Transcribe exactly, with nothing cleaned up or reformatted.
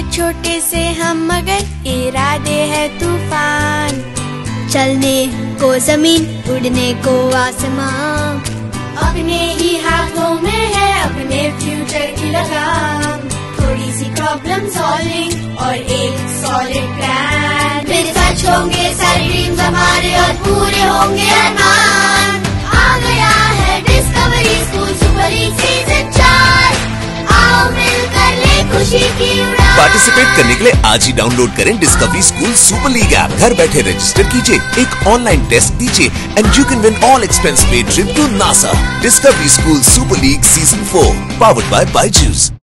छोटे से हम मगर इरादे है तूफान। चलने को जमीन, उड़ने को आसमां। अपने ही हाथों में है अपने फ्यूचर की लगाम। थोड़ी सी प्रॉब्लम सॉल्विंग और एक सॉलिड प्लान। फिर सच होंगे सारे ड्रीम्स हमारे और पूरे होंगे अरमान। आ गया है Discovery School Super League season चार। आओ मिलकर ले खुशी की उड़ान। पार्टिसिपेट करने के लिए आज ही डाउनलोड करें Discovery School Super League app. घर बैठे रजिस्टर कीजिए, एक ऑनलाइन टेस्ट दीजिए and you can win all expense paid trip to NASA. Discovery School Super League season four, powered by Byju's.